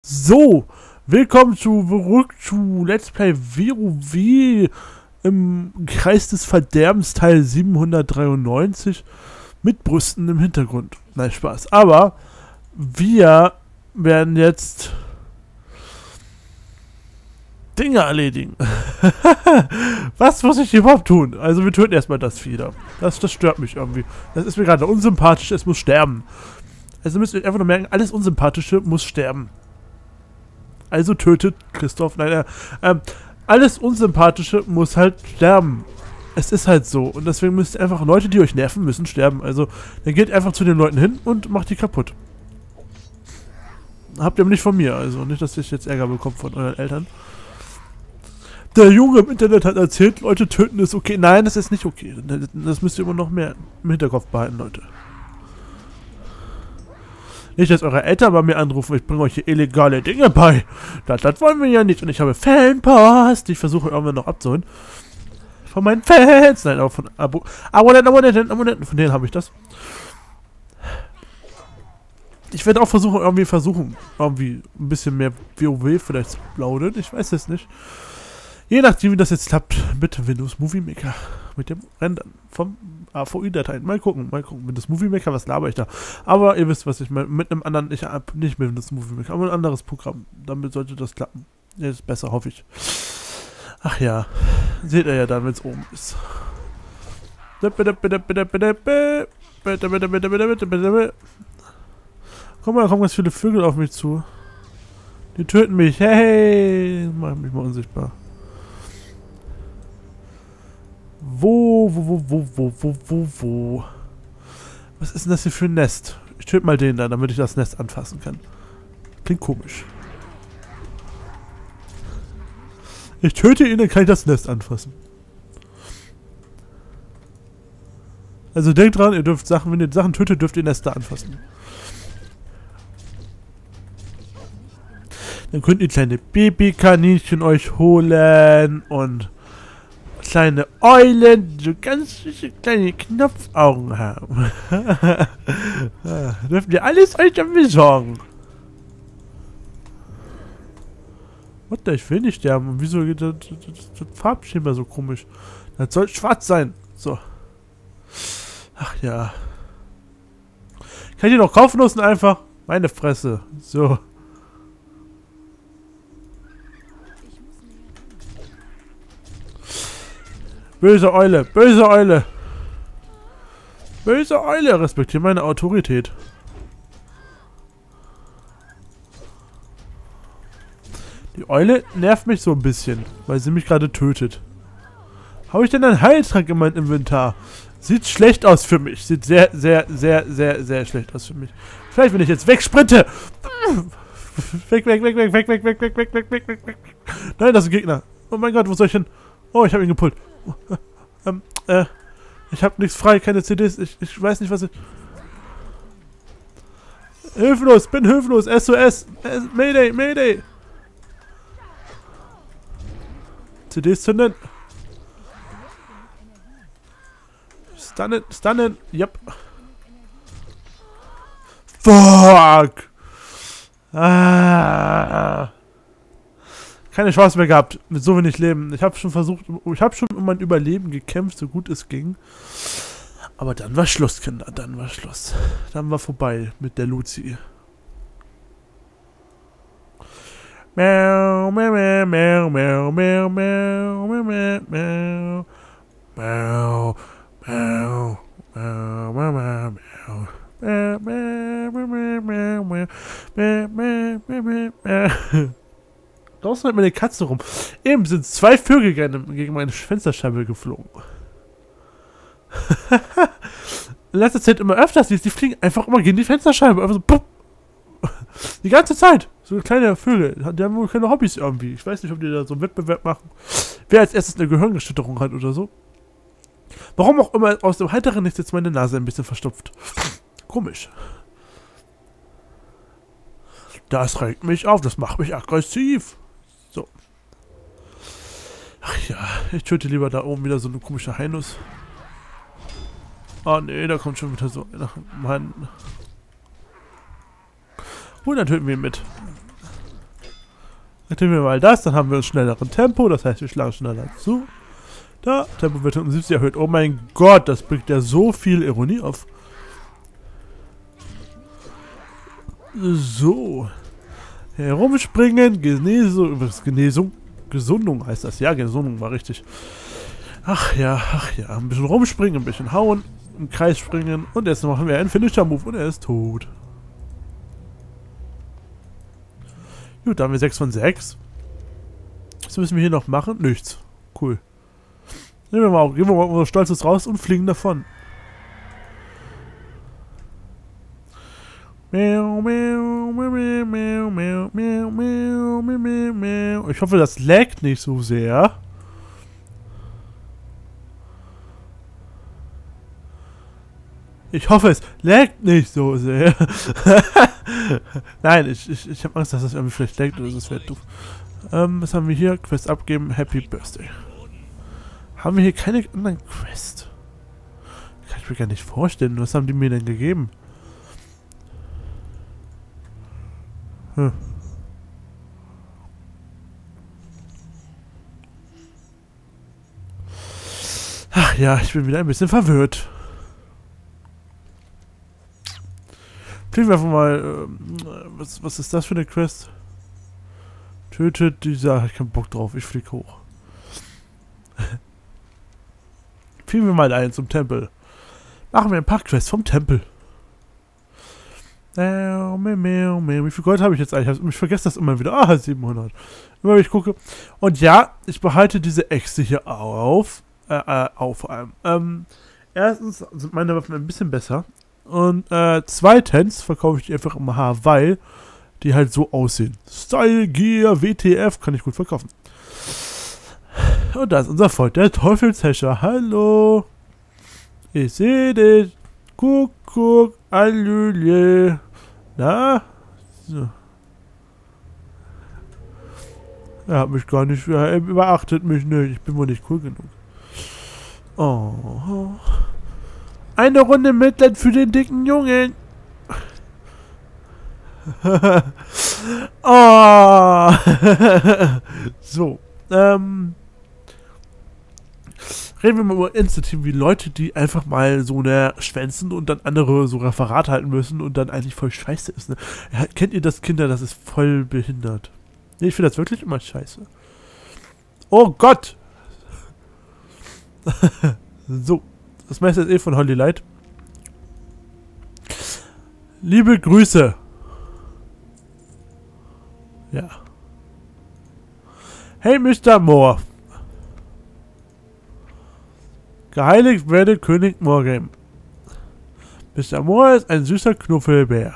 So, willkommen zurück zu Let's Play WoW im Kreis des Verderbens Teil 793 mit Brüsten im Hintergrund. Nein, Spaß. Aber wir werden jetzt Dinge erledigen. Was muss ich überhaupt tun? Also wir töten erstmal das Vieh da. Das stört mich irgendwie. Das ist mir gerade unsympathisch, es muss sterben. Also müsst ihr einfach nur merken, alles Unsympathische muss sterben. Also tötet Christoph, nein, alles Unsympathische muss halt sterben. Es ist halt so. Und deswegen müsst ihr einfach, Leute, die euch nerven, müssen sterben. Also, dann geht einfach zu den Leuten hin und macht die kaputt. Habt ihr aber nicht von mir, also nicht, dass ich jetzt Ärger bekomme von euren Eltern. Der Junge im Internet hat erzählt, Leute töten ist okay. Nein, das ist nicht okay. Das müsst ihr immer noch mehr im Hinterkopf behalten, Leute. Nicht, dass eure Eltern bei mir anrufen, ich bringe euch hier illegale Dinge bei. Das wollen wir ja nicht. Und ich habe Fanpost, die ich versuche irgendwann noch abzuholen. Von meinen Fans. Nein, aber von Abonnenten. Von denen habe ich das. Ich werde auch versuchen, irgendwie ein bisschen mehr WoW vielleicht zu plaudern. Ich weiß es nicht. Je nachdem, wie das jetzt klappt, mit Windows Movie Maker. Mit dem Rendern vom AVI-Dateien. Mal gucken. Windows Movie Maker, was laber ich da? Aber ihr wisst, was ich meine. Mit einem anderen, ich habe nicht mit Windows Movie Maker, aber ein anderes Programm. Damit sollte das klappen. Ja, ist besser, hoffe ich. Ach ja. Seht ihr ja dann, wenn es oben ist. Guck mal, da kommen ganz viele Vögel auf mich zu. Die töten mich. Hey, mach mich mal unsichtbar. Wo? Was ist denn das hier für ein Nest? Ich töte mal den da, damit ich das Nest anfassen kann. Klingt komisch. Ich töte ihn, dann kann ich das Nest anfassen. Also denkt dran, ihr dürft Sachen, wenn ihr Sachen tötet, dürft ihr Nester anfassen. Dann könnt ihr kleine Babykaninchen euch holen und kleine Eulen, die so ganz süße kleine Knopfaugen haben. Dürft ihr alles euch dann besorgen. Warte, ich will nicht sterben. Und wieso geht das Farbschema so komisch? Das soll schwarz sein. So. Ach ja. Kann ich die noch kaufen lassen einfach? Meine Fresse. So. Böse Eule, böse Eule. Böse Eule, respektiere meine Autorität. Die Eule nervt mich so ein bisschen, weil sie mich gerade tötet. Habe ich denn einen Heiltrank in meinem Inventar? Sieht schlecht aus für mich. Sieht sehr schlecht aus für mich. Vielleicht, wenn ich jetzt wegsprinte. Weg. Nein, das ist ein Gegner. Oh mein Gott, wo soll ich hin? Oh, ich habe ihn gepult. Ich habe nichts frei, keine CDs. Ich weiß nicht, was ich... Hilflos, bin hilflos. SOS. Mayday. CDs zünden. Stunnen. Yep. Fuck. Keine Chance mehr gehabt, mit so wenig Leben. Ich habe schon um mein Überleben gekämpft, so gut es ging. Aber dann war Schluss, Kinder, dann war Schluss. Dann war vorbei mit der Luzi. Draußen hat meine Katze rum. Eben sind 2 Vögel gegen meine Fensterscheibe geflogen. In letzter Zeit immer öfters, die fliegen einfach immer gegen die Fensterscheibe. Einfach so, pup. Die ganze Zeit. So kleine Vögel. Die haben wohl keine Hobbys irgendwie. Ich weiß nicht, ob die da so einen Wettbewerb machen. Wer als erstes eine Gehirnerschütterung hat oder so. Warum auch immer aus dem Heiteren ist jetzt meine Nase ein bisschen verstopft. Komisch. Das regt mich auf. Das macht mich aggressiv. So. Ach ja, ich töte lieber da oben wieder so eine komische Hainuss. Oh nee, da kommt schon wieder so einer. Mann. Und dann töten wir ihn mit. Aktivieren wir mal das, dann haben wir ein schnelleren Tempo, das heißt, wir schlagen schneller zu. Da, Tempo wird um 70 erhöht. Oh mein Gott, das bringt ja so viel Ironie auf. So. Herumspringen, Gesundung heißt das. Ja, Gesundung war richtig. Ach ja. Ein bisschen rumspringen, ein bisschen hauen, im Kreis springen und jetzt machen wir einen Finisher-Move und er ist tot. Gut, da haben wir 6 von 6. Was müssen wir hier noch machen? Nichts. Cool. Gehen wir mal unser Stolzes raus und fliegen davon. Ich hoffe, das laggt nicht so sehr. Ich hoffe, es laggt nicht so sehr. Nein, ich habe Angst, dass das irgendwie vielleicht laggt oder das wäre doof. Was haben wir hier? Quest abgeben. Happy Birthday. Haben wir hier keine anderen Quest? Kann ich mir gar nicht vorstellen. Was haben die mir denn gegeben? Ach ja, ich bin wieder ein bisschen verwirrt. Fliegen wir einfach mal. Was ist das für eine Quest? Tötet dieser. Ich hab keinen Bock drauf, ich flieg hoch. Fliegen wir mal ein zum Tempel. Machen wir ein paar Quests vom Tempel. Wie viel Gold habe ich jetzt eigentlich? Ich vergesse das immer wieder. Ah, 700. Immer wenn ich gucke. Und ja, ich behalte diese Äxte hier auf. Vor allem. Erstens sind meine Waffen ein bisschen besser. Und zweitens verkaufe ich die einfach immer weil die halt so aussehen. Style Gear WTF kann ich gut verkaufen. Und da ist unser Freund, der Teufelshäscher. Hallo. Ich sehe dich. Guck, Allüle. Na? So. Er hat mich gar nicht, er beachtet mich nicht. Ich bin wohl nicht cool genug. Oh. Eine Runde Mitleid für den dicken Jungen. Oh. So. Reden wir mal über Insta-Team, wie Leute, die einfach mal so schwänzen und dann andere so Referat halten müssen und dann eigentlich voll scheiße ist. Ne? Ja, kennt ihr das, Kinder? Das ist voll behindert. Nee, ich finde das wirklich immer scheiße. Oh Gott! So. Das meiste ist eh von Holly Light. Liebe Grüße. Ja. Hey, Mr. Moore. Geheiligt werde König Morgane. Mr. Moore ist ein süßer Knuffelbär.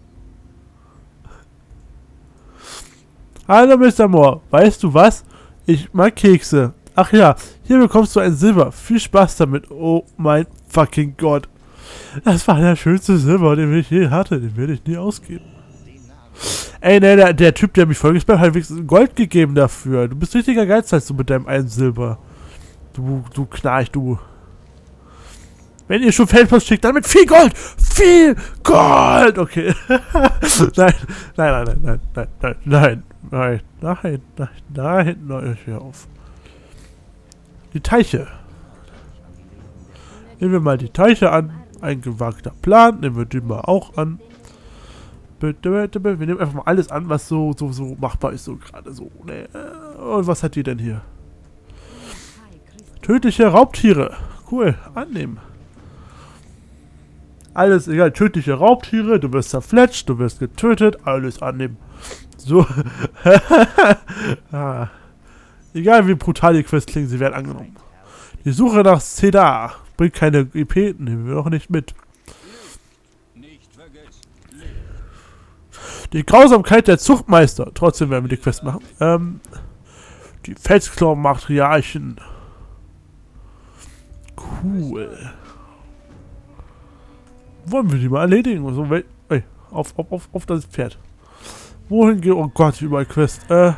Hallo Mr. Moore, weißt du was? Ich mag Kekse. Ach ja, hier bekommst du ein Silber. Viel Spaß damit. Oh mein fucking Gott. Das war der schönste Silber, den ich je hatte. Den werde ich nie ausgeben. Ey, ne, der Typ, der mich vollgespammt hat, hat wenigstens Gold gegeben dafür. Du bist richtiger Geizhals, du mit deinem einen Silber. Du Knarch, du. Wenn ihr schon Feldpost schickt, dann mit viel Gold! Viel Gold! Okay. Nein, hör auf. Die Teiche. Nehmen wir mal die Teiche an. Ein gewagter Plan. Nehmen wir den mal auch an. Bitte. Wir nehmen einfach mal alles an, was so machbar ist, so gerade so. Ne? Und was hat die denn hier? Tödliche Raubtiere. Cool. Annehmen. Alles egal. Tödliche Raubtiere. Du wirst zerfletscht. Du wirst getötet. Alles annehmen. So. Ah. Egal wie brutal die Quests klingen, sie werden angenommen. Die Suche nach Cedar. Bringt keine IP. Nehmen wir noch nicht mit. Die Grausamkeit der Zuchtmeister. Trotzdem werden wir die Quest machen. Die Felsklauen-Matriarchen. Cool. Wollen wir die mal erledigen? So, ey, auf das Pferd. Wohin geht? Oh Gott, überall Quest.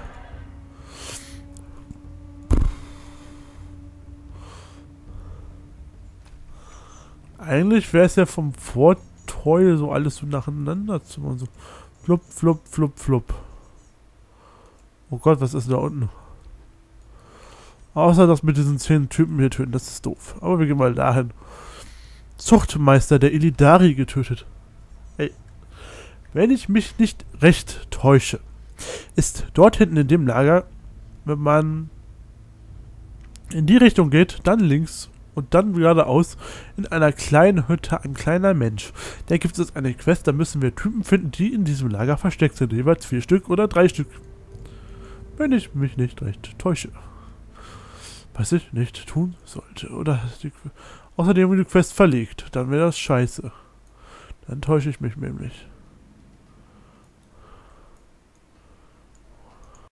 Eigentlich wäre es ja vom Vorteil, so alles so nacheinander zu machen. So flupp, flupp, flupp, flupp. Oh Gott, was ist denn da unten? Außer das mit diesen 10 Typen hier töten, das ist doof. Aber wir gehen mal dahin. Zuchtmeister der Illidari getötet. Ey. Wenn ich mich nicht recht täusche, ist dort hinten in dem Lager, wenn man in die Richtung geht, dann links und dann geradeaus in einer kleinen Hütte ein kleiner Mensch. Da gibt es eine Quest, da müssen wir Typen finden, die in diesem Lager versteckt sind. Jeweils 4 Stück oder 3 Stück. Wenn ich mich nicht recht täusche. Was ich nicht tun sollte. Oder außerdem wird die Quest verlegt. Dann wäre das scheiße. Dann täusche ich mich nämlich.